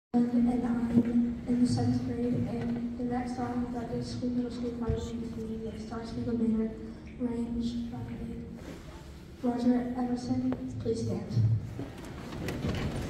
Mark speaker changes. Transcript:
Speaker 1: And I'm in the 7th grade, and the next song that the school middle school choir will be singing is Star Spangled Banner, arranged by Roger Emmerson. Please stand.